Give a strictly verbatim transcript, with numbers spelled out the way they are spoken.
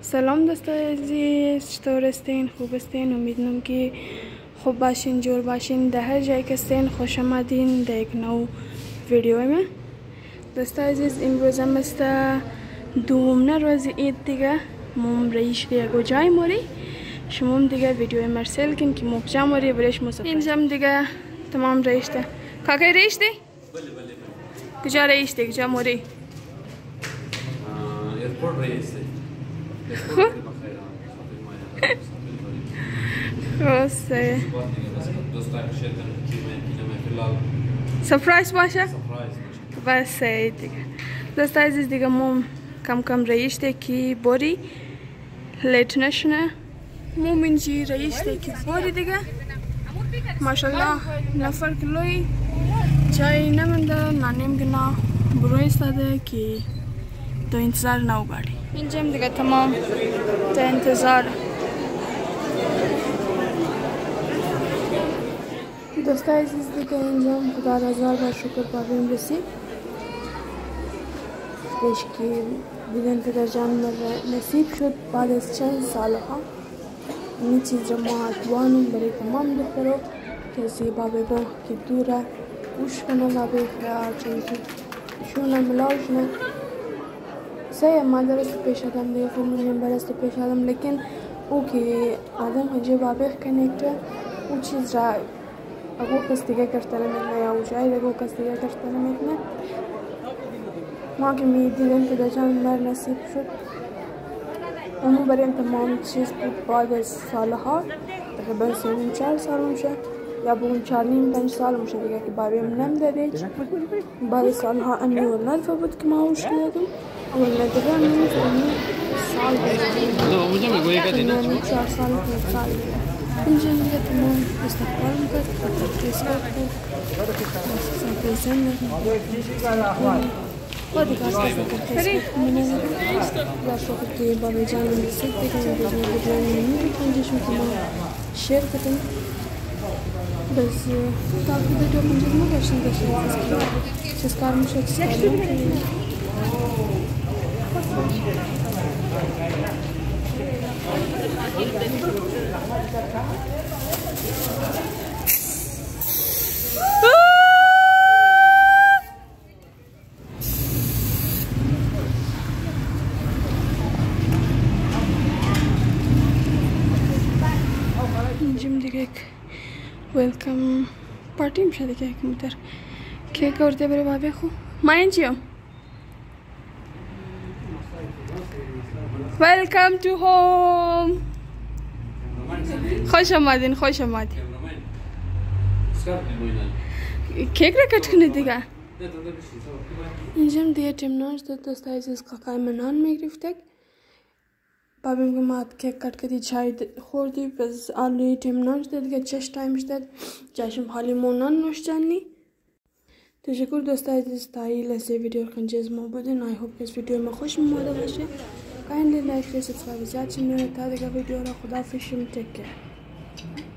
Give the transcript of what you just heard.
سلام دوستای عزیز، چطور هستین؟ خوب هستین؟ امیدوارم که خوب باشین، جور باشین. در هر جایی که هستین خوش آمدین در یک نو ویدیو من. دوستای عزیز، امروز هم است دوم روز عید دیگه. مم رئیس دیگه کجای موری شما هم دیگه ویدیو مرسل کن که مکجا موری برش مسافر. اینجام دیگه تمام رئیس ده. کاکای رئیس دی؟ بله بله. کجا رئیس دی؟ کجا موری؟ ایرپورت رئیس دی. خب خواسته سپرایز باشه؟ بس دیگه. دوست عزیز دیگه موم کم کم رئیسته که باری لیت نشنه. موم اینجی رئیسته که باری دیگه ماشالله نفر کلوی جای نمونده. نانیم گنا برو استاده که تو انتظار نو گاڑی. اینجا هم دیگه تمام تا انتظار. دوستای عزیز دیگه اینجا خدا را هزار بار شکر بابیم رسید پیش که دیدن پدر جان نصیب شد بعد از چند سالها. این چیز را ما اتوانیم برای تمام دخترها کسی بابی با که دوره گوش کنن بابی خیار چیزی شونه ملاوشنه سه مادر است پیش آدم دیگه فیلم نمبر است پیش آدم لیکن او که آدم هجی بابی کنکته او چیز را اگو کس دیگه کرده نمیتونه یا او شاید اگو کس دیگه کرده نمیتونه. ما که می دیدن که دجان مر نصیب شد اونو بریم تمام چیز بود بعد از سالها تقریبا سه چهار سال میشه یا بون چهار نیم پنج سال میشه دیگه که بابیم نم داده. بعد سالها امی ولد بود که ما اوش کردم ولد دیگه امی سال بود چهار سال پنج سال اینجا دیگه تمام استقبال میکرد تدریس کرد سنتیزن و دیگه از تدریس کرد و شکر که بابی جان رسید دیگه دیگه دیگه نمیدونی پنجشون که ما شیر کردیم بس تا که دیگه پنجش ما گشتیم داشتیم چیز کار میشه چیز کار اینجام دیگه یک ویلکم پارتی میشه دیگه که متر کیک آورده بره بابی خو ما اینجیم ویلکم تو هوم. خوش آمدین خوش آمدین. کیک را کٹ کنید دیگه. اینجام دیگه تیمناش داد دوستای عزیز کاکای منان میگرفته. بابیم که ما کیک کٹ کردی چای خوردی بس آلوی تیمناش داد دیگه چش تایمش داد جاشم حالی مونان نوشتنی. تشکر دوستای عزیز تا این لحظه ویدیو کنجز ما بودین. آی هوپ که اس ویدیو ما خوش اومده باشه. kindly like, share, subscribe. تا دیگه ویدیو را خدا فیشم تک کرد.